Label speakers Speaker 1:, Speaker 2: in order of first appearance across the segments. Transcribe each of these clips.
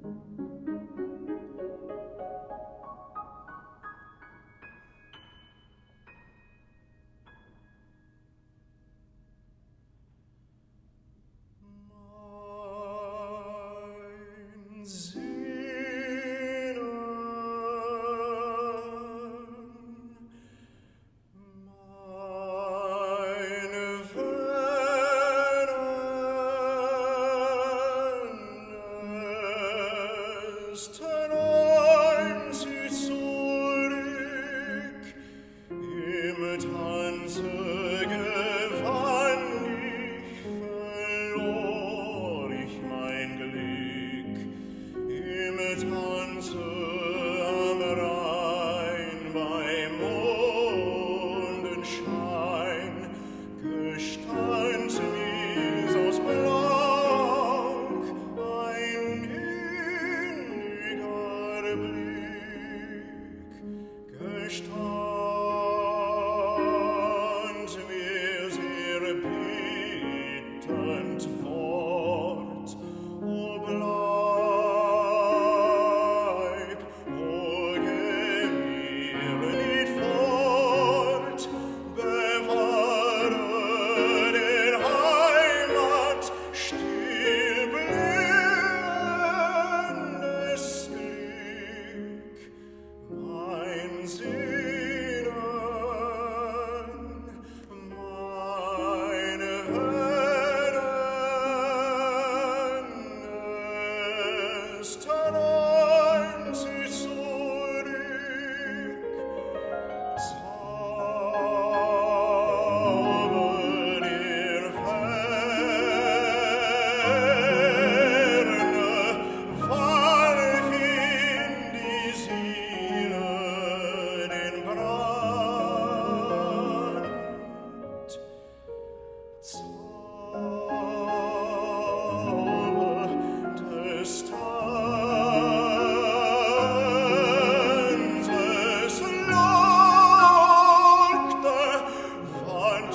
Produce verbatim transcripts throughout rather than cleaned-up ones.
Speaker 1: Träumen sie zurück, im Tanze gewann ich, verlor ich mein Glück, im Tanze am Rhein bei Mondenschein gestand mir's aus Blank ein Blick, gestand mir sehr bittend fort, o bleib, o geh mir nicht fort, bewahre den Heimat still blühendes Glück. Mein Sehnen, meine Venen, es träumt sie zurück, Zauber der Ferne, fall in die Seele den Brand. Zauber des Tanzes lockte, Wand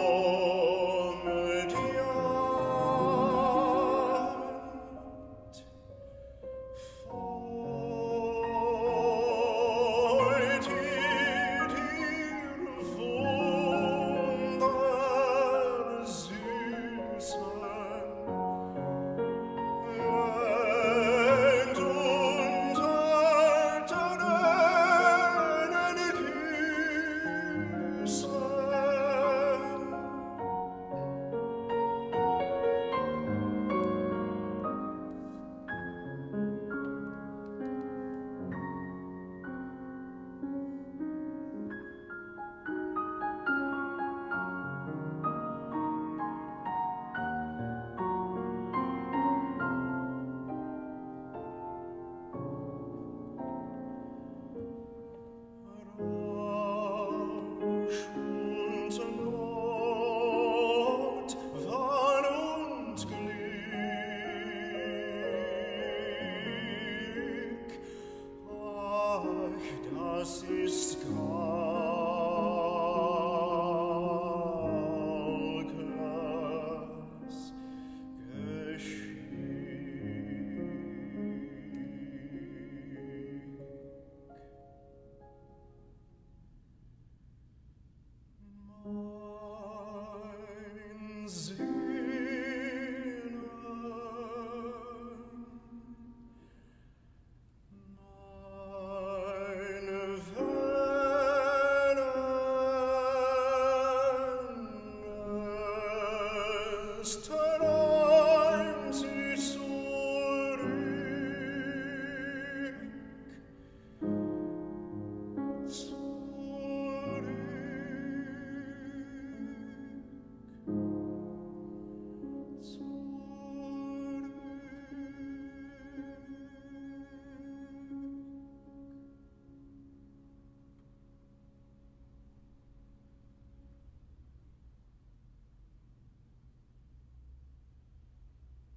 Speaker 1: komödiant. Folgt ihr dir wundersüßen Land und alternden Küssen. Rausch und Not, Wahn und Glück, ach, das ist Gaukers Geschick. Mein Sehnen, meine Venen, es